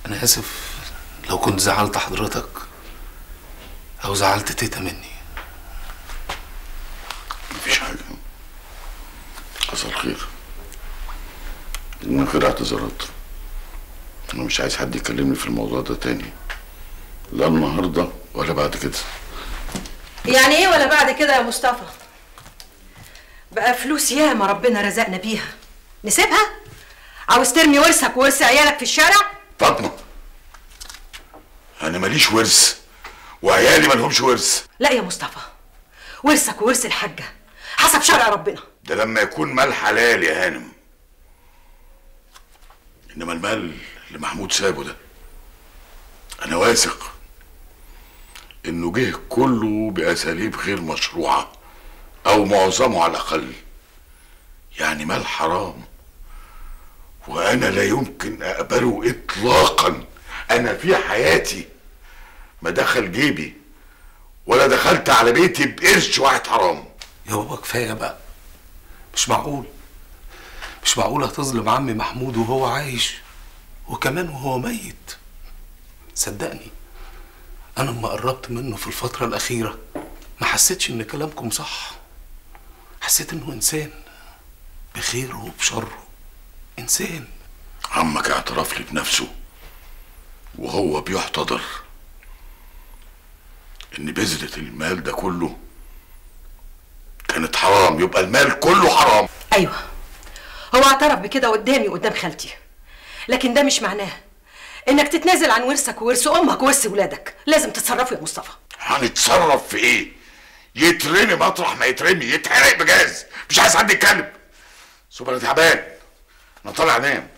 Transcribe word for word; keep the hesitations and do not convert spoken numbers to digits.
انا اسف لو كنت زعلت حضرتك او زعلت تيتا مني. مفيش حاجه، حصل خير، من غير اعتذارات. انا مش عايز حد يكلمني في الموضوع ده تاني، لا النهارده ولا بعد كده. يعني ايه ولا بعد كده يا مصطفى؟ بقى فلوس ياما ربنا رزقنا بيها نسيبها؟ عاوز ترمي ورثك وورث عيالك في الشارع؟ فاطمه، انا ماليش ورث وعيالي مالهمش ورث. لا يا مصطفى، ورثك وورث الحاجه حسب شرع ربنا. ده لما يكون مال حلال يا هانم، انما المال اللي محمود سابه ده انا واثق انه جه كله باساليب غير مشروعه او معظمه على الاقل، يعني مال حرام، وانا لا يمكن اقبله اطلاقا. انا في حياتي ما دخل جيبي ولا دخلت على بيتي بقرش واحد حرام. يا بابا كفايه بقى، مش معقول مش معقول هتظلم عمي محمود وهو عايش وكمان وهو ميت. صدقني انا لما قربت منه في الفتره الاخيره ما حسيتش ان كلامكم صح، حسيت انه انسان بخيره وبشره، انسان. عمك اعترف لي بنفسه وهو بيحتضر ان بذرة المال ده كله كانت حرام، يبقى المال كله حرام. ايوه هو اعترف بكده قدامي قدام خالتي، لكن ده مش معناه انك تتنازل عن ورثك وورث امك وورث ولادك. لازم تتصرفوا يا مصطفى. هنتصرف في ايه؟ يترمي مطرح ما يترمي، يتحرق بجاز، مش عايز حد يتكلم. سوبر انا تعبان، انا طالع انام.